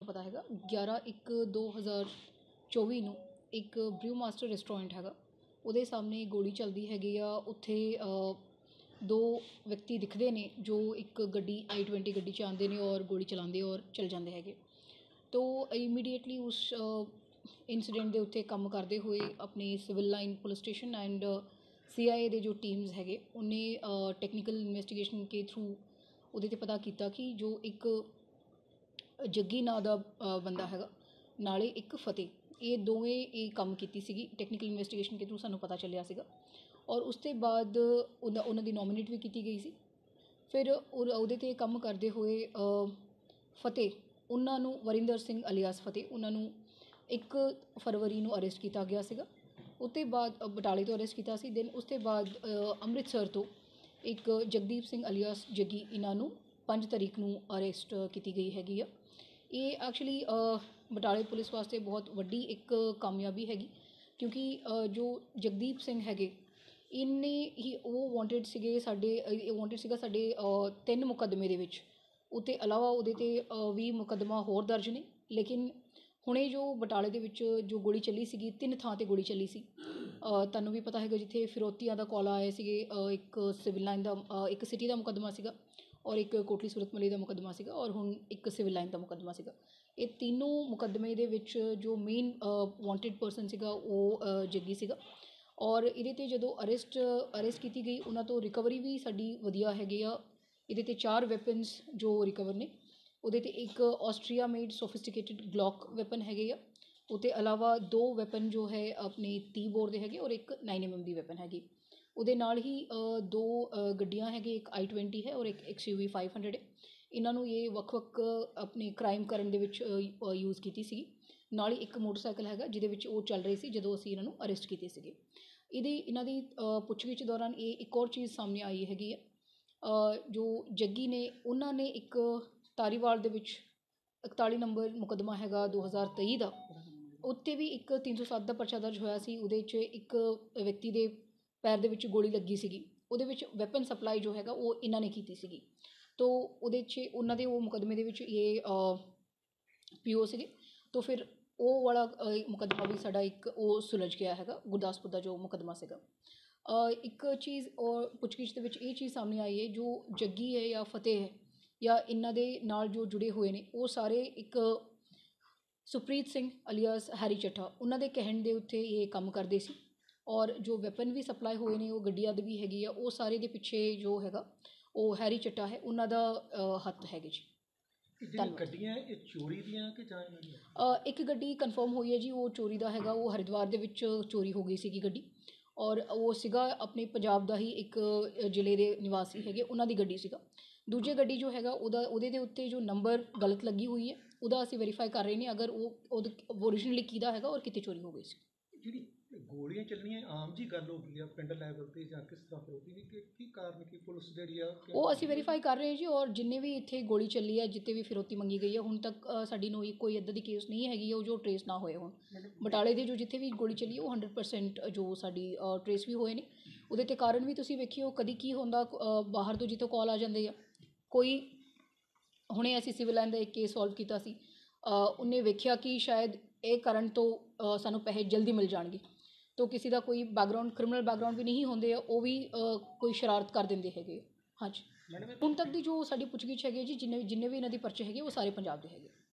ਪਤਾ ਹੈਗਾ 11/1/2024 ਨੂੰ ਇੱਕ ਬ੍ਰਿਊ ਮਾਸਟਰ ਰੈਸਟੋਰੈਂਟ ਹੈਗਾ, ਉਹਦੇ ਸਾਹਮਣੇ ਗੋਲੀ ਚੱਲਦੀ ਹੈਗੀ ਆ। ਉੱਥੇ ਦੋ ਵਿਅਕਤੀ ਦਿਖਦੇ ਨੇ ਜੋ ਇੱਕ ਗੱਡੀ i20 ਗੱਡੀ 'ਚ ਆਉਂਦੇ ਨੇ ਔਰ ਗੋਲੀ ਚਲਾਉਂਦੇ ਔਰ ਚਲ ਜਾਂਦੇ ਹੈਗੇ। ਤੋ ਇਮੀਡੀਏਟਲੀ ਉਸ ਇੰਸੀਡੈਂਟ ਦੇ ਉੱਤੇ ਕੰਮ ਕਰਦੇ ਹੋਏ ਆਪਣੇ civil line police station and CIA ਦੇ ਜੋ ਟੀਮਸ ਹੈਗੇ ਉਹਨੇ ਟੈਕਨੀਕਲ ਇਨਵੈਸਟੀਗੇਸ਼ਨ ਕੇ ਥਰੂ ਉਹਦੇ 'ਤੇ ਪਤਾ ਕੀਤਾ ਕਿ ਜੋ ਇੱਕ ਜੱਗੀ ਨਾਂ ਦਾ ਬੰਦਾ ਹੈਗਾ, ਨਾਲੇ ਇੱਕ ਫਤਿਹ, ਇਹ ਦੋਵੇਂ ਇਹ ਕੰਮ ਕੀਤੀ ਸੀਗੀ। ਟੈਕਨੀਕਲ ਇਨਵੈਸਟੀਗੇਸ਼ਨ ਕੇ ਥਰੂ ਸਾਨੂੰ ਪਤਾ ਚੱਲਿਆ ਸੀਗਾ ਔਰ ਉਸ ਤੋਂ ਬਾਅਦ ਉਹਨਾਂ ਦੀ ਨੋਮੀਨੇਟ ਵੀ ਕੀਤੀ ਗਈ ਸੀ। ਫਿਰ ਉਹਦੇ 'ਤੇ ਕੰਮ ਕਰਦੇ ਹੋਏ ਫਤਿਹ ਉਹਨਾਂ ਨੂੰ ਵਰਿੰਦਰ ਸਿੰਘ ਅਲੀਆਸ ਫਤਿਹ ਉਹਨਾਂ ਨੂੰ 1 ਫਰਵਰੀ ਨੂੰ ਅਰੈਸਟ ਕੀਤਾ ਗਿਆ ਸੀਗਾ। ਉਸ ਤੋਂ ਬਾਅਦ ਬਟਾਲੇ ਤੋਂ ਅਰੈਸਟ ਕੀਤਾ ਸੀ। ਦੈਨ ਉਸ ਤੋਂ ਬਾਅਦ ਅੰਮ੍ਰਿਤਸਰ ਤੋਂ ਇੱਕ ਜਗਦੀਪ ਸਿੰਘ ਅਲੀਆਸ ਜੱਗੀ, ਇਹਨਾਂ ਨੂੰ 5 ਤਰੀਕ ਨੂੰ ਅਰੈਸਟ ਕੀਤੀ ਗਈ ਹੈਗੀ ਆ। ਇਹ ਐਕਚੁਅਲੀ ਬਟਾਲੇ ਪੁਲਿਸ ਵਾਸਤੇ ਬਹੁਤ ਵੱਡੀ ਇੱਕ ਕਾਮਯਾਬੀ ਹੈਗੀ, ਕਿਉਂਕਿ ਜੋ ਜਗਦੀਪ ਸਿੰਘ ਹੈਗੇ ਇਹਨੇ ਹੀ ਉਹ ਵਾਂਟਡ ਸੀਗੇ ਸਾਡੇ 3 ਮੁਕੱਦਮੇ ਦੇ ਵਿੱਚ। ਉੱਤੇ ਇਲਾਵਾ ਉਹਦੇ 'ਤੇ 20 ਮੁਕੱਦਮਾ ਹੋਰ ਦਰਜ ਨੇ। ਲੇਕਿਨ ਹੁਣੇ ਜੋ ਬਟਾਲੇ ਦੇ ਵਿੱਚ ਜੋ ਗੋਲੀ ਚੱਲੀ ਸੀਗੀ, 3 ਥਾਂ 'ਤੇ ਗੋਲੀ ਚੱਲੀ ਸੀ। ਤੁਹਾਨੂੰ ਵੀ ਪਤਾ ਹੈਗਾ ਜਿੱਥੇ ਫਿਰੋਤੀਆਂ ਦਾ ਕੌਲ ਆਏ ਸੀਗੇ, ਇੱਕ ਸਿਵਲ ਲਾਈਨ ਦਾ ਇੱਕ ਸਿਟੀ ਦਾ ਮੁਕੱਦਮਾ ਸੀਗਾ ਔਰ ਇੱਕ ਕੋਟਲੀ ਸੂਰਤ ਮੱਲੀ ਦਾ ਮੁਕੱਦਮਾ ਸੀਗਾ ਔਰ ਹੁਣ ਇੱਕ ਸਿਵਲ ਲਾਈਨ ਦਾ ਮੁਕੱਦਮਾ ਸੀਗਾ। ਇਹ ਤਿੰਨੋਂ ਮੁਕੱਦਮੇ ਦੇ ਵਿੱਚ ਜੋ ਮੇਨ ਵਾਂਟਡ ਪਰਸਨ ਸੀਗਾ ਉਹ ਜੱਗੀ ਸੀਗਾ। ਔਰ ਇਹਦੇ 'ਤੇ ਜਦੋਂ ਅਰੈਸਟ ਕੀਤੀ ਗਈ ਉਹਨਾਂ ਤੋਂ ਰਿਕਵਰੀ ਵੀ ਸਾਡੀ ਵਧੀਆ ਹੈਗੀ ਆ। ਇਹਦੇ 'ਤੇ 4 ਵੈਪਨਸ ਜੋ ਰਿਕਵਰ ਨੇ, ਉਹਦੇ 'ਤੇ ਇੱਕ Austria made sophisticated Glock weapon ਹੈਗੇ ਆ। ਉਹਦੇ ਇਲਾਵਾ 2 ਵੈਪਨ ਜੋ ਹੈ ਆਪਣੇ 30 ਬੋਰ ਦੇ ਹੈਗੇ ਔਰ ਇੱਕ 9mm ਦੀ ਵੈਪਨ ਹੈਗੀ। ਉਹਦੇ ਨਾਲ ਹੀ 2 ਗੱਡੀਆਂ ਹੈਗੇ, ਇੱਕ i20 ਹੈ ਔਰ ਇੱਕ XUV 500 ਹੈ। ਇਹਨਾਂ ਨੂੰ ਇਹ ਵੱਖ-ਵੱਖ ਆਪਣੇ ਕ੍ਰਾਈਮ ਕਰਨ ਦੇ ਵਿੱਚ ਯੂਜ਼ ਕੀਤੀ ਸੀਗੀ। ਨਾਲ ਹੀ ਇੱਕ ਮੋਟਰਸਾਈਕਲ ਹੈਗਾ ਜਿਹਦੇ ਵਿੱਚ ਉਹ ਚੱਲ ਰਹੀ ਸੀ ਜਦੋਂ ਅਸੀਂ ਇਹਨਾਂ ਨੂੰ ਅਰੈਸਟ ਕੀਤੇ ਸੀਗੇ। ਇਹਨਾਂ ਦੀ ਪੁੱਛਗਿੱਛ ਦੌਰਾਨ ਇਹ ਇੱਕ ਹੋਰ ਚੀਜ਼ ਸਾਹਮਣੇ ਆਈ ਹੈਗੀ ਹੈ, ਜੋ ਜੱਗੀ ਨੇ ਉਹਨਾਂ ਨੇ ਇੱਕ ਧਾਰੀਵਾਲ ਦੇ ਵਿੱਚ 41 ਨੰਬਰ ਮੁਕੱਦਮਾ ਹੈਗਾ 2023 ਦਾ, ਉੱਤੇ ਵੀ ਇੱਕ 307 ਦਾ ਪਰਚਾ ਦਰਜ ਹੋਇਆ ਸੀ। ਉਹਦੇ 'ਚ ਇੱਕ ਵਿਅਕਤੀ ਦੇ ਪੈਰ ਦੇ ਵਿੱਚ ਗੋਲੀ ਲੱਗੀ ਸੀਗੀ। ਉਹਦੇ ਵਿੱਚ ਵੈਪਨ ਸਪਲਾਈ ਜੋ ਹੈਗਾ ਉਹ ਇਹਨਾਂ ਨੇ ਕੀਤੀ ਸੀਗੀ। ਤੋ ਉਹਦੇ 'ਚ ਉਹਨਾਂ ਦੇ ਉਹ ਮੁਕੱਦਮੇ ਦੇ ਵਿੱਚ ਇਹ PO ਸੀਗੇ। ਤੋ ਫਿਰ ਉਹ ਵਾਲਾ ਮੁਕੱਦਮਾ ਵੀ ਸਾਡਾ ਇੱਕ ਉਹ ਸੁਲਝ ਗਿਆ ਹੈਗਾ, ਗੁਰਦਾਸਪੁਰ ਦਾ ਜੋ ਮੁਕੱਦਮਾ ਸੀਗਾ। ਇੱਕ ਚੀਜ਼ ਔਰ ਪੁੱਛਗਿੱਛ ਦੇ ਵਿੱਚ ਇਹ ਚੀਜ਼ ਸਾਹਮਣੇ ਆਈ ਹੈ, ਜੋ ਜੱਗੀ ਹੈ ਜਾਂ ਫਤਿਹ ਹੈ ਜਾਂ ਇਹਨਾਂ ਦੇ ਨਾਲ ਜੋ ਜੁੜੇ ਹੋਏ ਨੇ ਉਹ ਸਾਰੇ ਇੱਕ ਸੁਪ੍ਰੀਤ ਸਿੰਘ ਅਲੀਆਸ ਹੈਰੀ ਚੱਠਾ ਉਹਨਾਂ ਦੇ ਕਹਿਣ ਦੇ ਉੱਤੇ ਇਹ ਕੰਮ ਕਰਦੇ ਸੀ। ਔਰ ਜੋ ਵੈਪਨ ਵੀ ਸਪਲਾਈ ਹੋਏ ਨੇ ਉਹ ਗੱਡੀਆਂ ਦੇ ਵੀ ਹੈਗੀ ਆ, ਉਹ ਸਾਰੇ ਦੇ ਪਿੱਛੇ ਜੋ ਹੈਗਾ ਉਹ ਹੈਰੀ ਚੱਠਾ ਹੈ, ਉਹਨਾਂ ਦਾ ਹੱਥ ਹੈਗੇ ਜੀ। ਗੱਡੀਆਂ ਇਹ ਚੋਰੀ ਦੀਆਂ ਕਿ ਜਾਂ ਇਹਨਾਂ ਦੀਆਂ? ਇੱਕ ਗੱਡੀ ਕਨਫਰਮ ਹੋਈ ਹੈ ਜੀ, ਉਹ ਚੋਰੀ ਦਾ ਹੈਗਾ। ਉਹ ਹਰਿਦੁਆਰ ਦੇ ਵਿੱਚ ਚੋਰੀ ਹੋ ਗਈ ਸੀਗੀ ਗੱਡੀ ਔਰ ਉਹ ਸੀਗਾ ਆਪਣੇ ਪੰਜਾਬ ਦਾ ਹੀ ਇੱਕ ਜ਼ਿਲ੍ਹੇ ਦੇ ਨਿਵਾਸੀ ਹੈਗੇ, ਉਹਨਾਂ ਦੀ ਗੱਡੀ ਸੀਗਾ। ਦੂਜੀ ਗੱਡੀ ਜੋ ਹੈਗਾ ਉਹਦੇ ਦੇ ਉੱਤੇ ਜੋ ਨੰਬਰ ਗਲਤ ਲੱਗੀ ਹੋਈ ਹੈ, ਉਹਦਾ ਅਸੀਂ ਵੈਰੀਫਾਈ ਕਰ ਰਹੇ ਨੇ ਅਗਰ ਉਹ ਓਰੀਜਨਲੀ ਕਿਹਦਾ ਹੈਗਾ ਔਰ ਕਿਤੇ ਚੋਰੀ ਹੋ ਗਈ ਸੀ। ਜਿਹੜੀ ਗੋਲੀਆਂ ਚੱਲਣੀਆਂ ਆਮ ਜੀ ਗੱਲ ਹੋ ਗਈ ਆ ਪਿੰਡ ਲੈਵਲ 'ਤੇ ਜਾਂ ਕਿਸ ਤਰ੍ਹਾਂ ਹੋਈ ਵੀ ਕੀ ਕਾਰਨ ਕੀ ਪੁਲਿਸ ਜਿਹੜੀ ਆ ਉਹ ਅਸੀਂ ਵੈਰੀਫਾਈ ਕਰ ਰਹੇ ਹਾਂ ਜੀ। ਔਰ ਜਿੰਨੇ ਵੀ ਇੱਥੇ ਗੋਲੀ ਚੱਲੀ ਹੈ, ਜਿੱਥੇ ਵੀ ਫਿਰੌਤੀ ਮੰਗੀ ਗਈ ਹੈ, ਹੁਣ ਤੱਕ ਸਾਡੀ ਕੋਈ ਇੱਦਾਂ ਦੀ ਕੇਸ ਨਹੀਂ ਹੈਗੀ ਉਹ ਜੋ ਟਰੇਸ ਨਾ ਹੋਏ ਹੋਣ। ਬਟਾਲੇ ਦੇ ਜੋ ਜਿੱਥੇ ਵੀ ਗੋਲੀ ਚੱਲੀ ਉਹ 100% ਜੋ ਸਾਡੀ ਟਰੇਸ ਵੀ ਹੋਏ ਨੇ। ਉਹਦੇ 'ਤੇ ਕਾਰਨ ਵੀ ਤੁਸੀਂ ਵੇਖਿਓ, ਕਦੀ ਕੀ ਹੁੰਦਾ ਬਾਹਰ ਤੋਂ ਜਿੱਥੋਂ ਕਾਲ ਆ ਜਾਂਦੇ ਆ ਕੋਈ। ਹੁਣੇ ਅਸੀਂ ਸਿਵਲ ਲਾਈਨ ਦਾ ਇੱਕ ਕੇਸ ਸੋਲਵ ਕੀਤਾ ਸੀ, ਉਹਨੇ ਵੇਖਿਆ ਕਿ ਸ਼ਾਇਦ ਇਹ ਕਰਨ ਤੋਂ ਸਾਨੂੰ ਪੈਸੇ ਜਲਦੀ ਮਿਲ ਜਾਣਗੇ। ਤੋ ਕਿਸੇ ਦਾ ਕੋਈ ਬੈਕਗਰਾਊਂਡ ਕ੍ਰਿਮੀਨਲ ਬੈਕਗਰਾਊਂਡ ਵੀ ਨਹੀਂ ਹੁੰਦੇ ਆ, ਉਹ ਵੀ ਕੋਈ ਸ਼ਰਾਰਤ ਕਰ ਦਿੰਦੇ ਹੈਗੇ। ਹਾਂਜੀ, ਹੁਣ ਤੱਕ ਦੀ ਜੋ ਸਾਡੀ ਪੁੱਛਗਿੱਛ ਹੈਗੀ ਜੀ, ਜਿੰਨੇ ਵੀ ਇਹਨਾਂ ਦੀ ਪਰਚੇ ਹੈਗੇ ਉਹ ਸਾਰੇ ਪੰਜਾਬ ਦੇ ਹੈਗੇ।